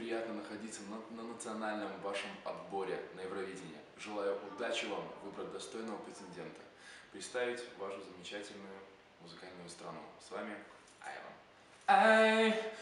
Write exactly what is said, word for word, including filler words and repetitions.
приятно находиться на, на национальном вашем отборе на Евровидение. Желаю удачи вам выбрать достойного претендента, представить вашу замечательную музыкальную страну. С вами Айван.